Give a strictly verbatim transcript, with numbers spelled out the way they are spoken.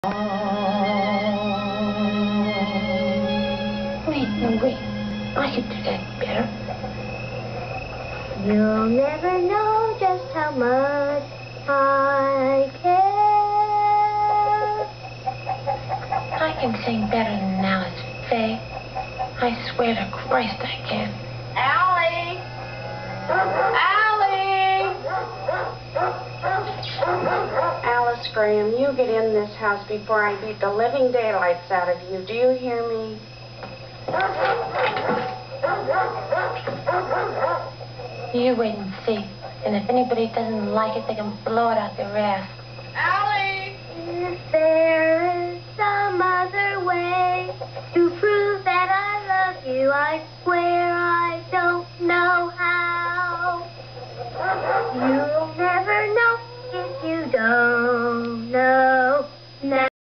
Wait, no, wait. I could do that better. You'll never know just how much I care. I can sing better than Alice Faye. I swear to Christ I can. Allie! Allie! Alice Graham, you get in this house before I beat the living daylights out of you. Do you hear me? You wait and see. And if anybody doesn't like it, they can blow it out their ass. Allie! Is there